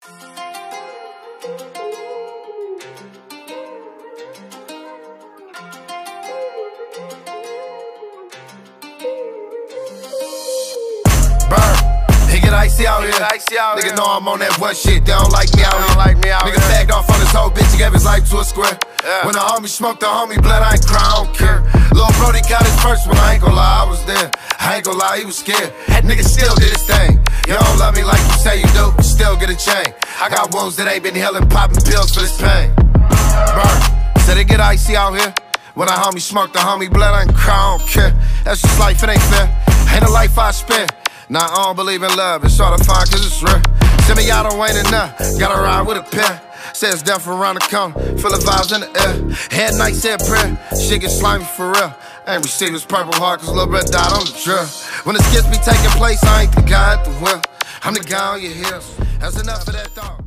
Icy out here. Nigga know I'm on that what shit. They don't like me out here. Nigga bagged off on his whole bitch. He gave his life to a square. When the homie smoked the homie blood, I ain't cry, I don't care. Lil' Brody got his first one. I ain't gon' lie, I was there. I ain't gon' lie, he was scared. Nigga still did his thing. You don't love me like you say you do, but still get a chain. I got wounds that ain't been healing, popping pills for this pain. Burn. Said it get icy out here. When a homie smoked the homie blood, I ain't cry, I don't care. That's just life, it ain't fair. Ain't a life I spend. Nah, I don't believe in love, it's hard to find cause it's real. Send me out, ain't enough, gotta ride with a pen. Says death around the corner, feel the vibes in the air. Head night said prayer, shit get slimy for real. I ain't received this purple heart cause Lil' Brett died on the drill. When this gets me taking place, I ain't the guy at the wheel. I'm the guy on your heels, that's enough of that thought.